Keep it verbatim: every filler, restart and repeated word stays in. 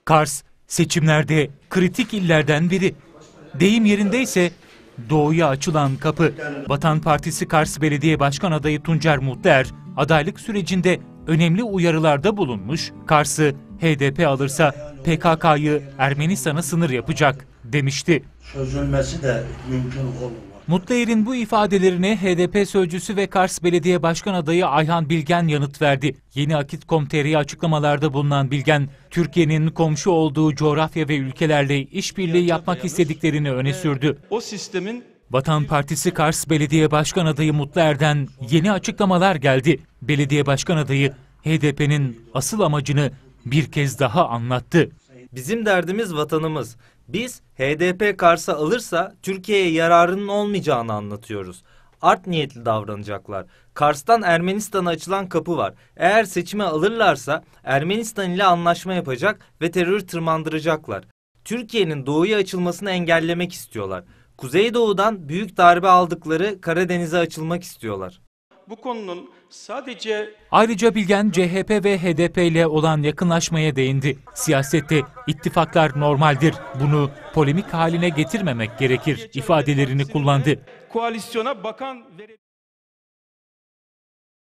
Kars seçimlerde kritik illerden biri. Deyim yerindeyse doğuya açılan kapı. Vatan Partisi Kars Belediye Başkan adayı Tuncer Mutluer adaylık sürecinde önemli uyarılarda bulunmuş. Kars'ı H D P alırsa P K K'yı Ermenistan'a sınır yapacak demişti. Çözülmesi de mümkün olmaz. Mutluer'in bu ifadelerine H D P sözcüsü ve Kars Belediye Başkan adayı Ayhan Bilgen yanıt verdi. Yeni Akit nokta com nokta tr açıklamalarda bulunan Bilgen, Türkiye'nin komşu olduğu coğrafya ve ülkelerle işbirliği yapmak istediklerini öne sürdü. O sistemin Vatan Partisi Kars Belediye Başkan adayı Mutluer'den yeni açıklamalar geldi. Belediye Başkan adayı H D P'nin asıl amacını bir kez daha anlattı. Bizim derdimiz vatanımız. Biz H D P Kars'ı alırsa Türkiye'ye yararının olmayacağını anlatıyoruz. Art niyetli davranacaklar. Kars'tan Ermenistan'a açılan kapı var. Eğer seçimi alırlarsa Ermenistan ile anlaşma yapacak ve terörü tırmandıracaklar. Türkiye'nin doğuya açılmasını engellemek istiyorlar. Kuzeydoğu'dan büyük darbe aldıkları Karadeniz'e açılmak istiyorlar. bu konunun sadece Ayrıca Bilgen C H P ve H D P ile olan yakınlaşmaya değindi. Siyasette ittifaklar normaldir. Bunu polemik haline getirmemek gerekir ifadelerini kullandı. koalisyona bakan